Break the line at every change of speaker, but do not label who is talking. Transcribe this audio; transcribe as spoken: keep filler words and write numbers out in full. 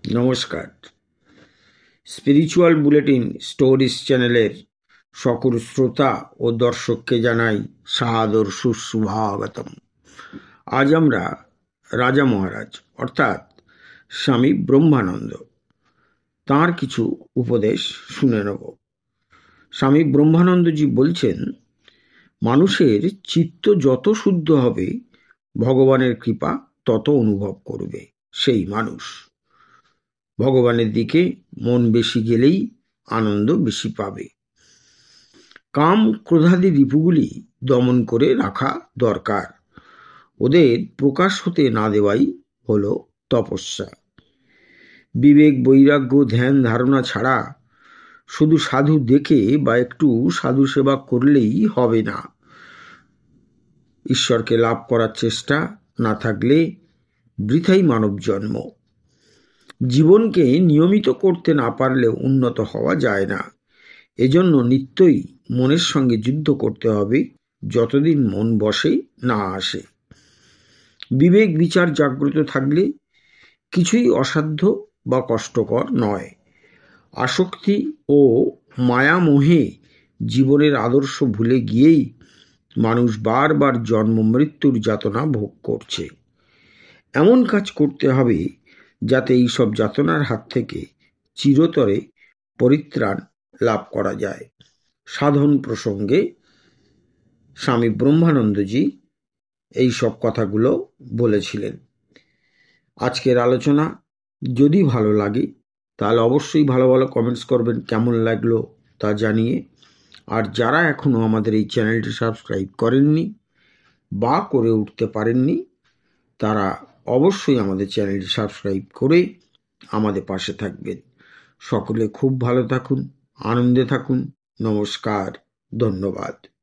নমস্কার। Spiritual bulletin stories চ্যানেলের সকল শ্রোতা ও দর্শককে জানাই সাদর সুস্বাগতম। আজ আমরা রাজা মহারাজ অর্থাৎ স্বামী ব্রহ্মানন্দ তাঁর কিছু উপদেশ শুনে নেব। স্বামী ব্রহ্মানন্দজি বলছেন, মানুষের চিত্ত যত শুদ্ধ হবে ভগবানের কৃপা তত অনুভব করবে সেই মানুষ। ভগবানের দিকে মন বেশি গেলেই আনন্দ বেশি পাবে। কাম ক্রোধাদি রিপুগুলি দমন করে রাখা দরকার। ওদের প্রকাশ হতে না দেওয়াই হলো তপস্যা। বিবেক, বৈরাগ্য, ধ্যান ধারণা ছাড়া শুধু সাধু দেখে বা একটু সাধু সেবা করলেই হবে না। ঈশ্বরকে লাভ করার চেষ্টা না থাকলে বৃথাই মানব জন্ম। জীবনকে নিয়মিত করতে না পারলেও উন্নত হওয়া যায় না। এজন্য নিত্যই মনের সঙ্গে যুদ্ধ করতে হবে যতদিন মন বসে না আসে। বিবেক বিচার জাগ্রত থাকলে কিছুই অসাধ্য বা কষ্টকর নয়। আসক্তি ও মায়ামোহে জীবনের আদর্শ ভুলে গিয়েই মানুষ বারবার জন্ম মৃত্যুর যাতনা ভোগ করছে। এমন কাজ করতে হবে যাতে এইসব যাতনার হাত থেকে চিরতরে পরিত্রাণ লাভ করা যায়। সাধন প্রসঙ্গে স্বামী ব্রহ্মানন্দজি এই সব কথাগুলো বলেছিলেন। আজকের আলোচনা যদি ভালো লাগে তাহলে অবশ্যই ভালো ভালো কমেন্টস করবেন, কেমন লাগলো তা জানিয়ে। আর যারা এখনও আমাদের এই চ্যানেলটি সাবস্ক্রাইব করেননি বা করে উঠতে পারেননি তারা অবশ্যই আমাদের চ্যানেলটি সাবস্ক্রাইব করে আমাদের পাশে থাকবেন। সকলে খুব ভালো থাকুন, আনন্দে থাকুন। নমস্কার, ধন্যবাদ।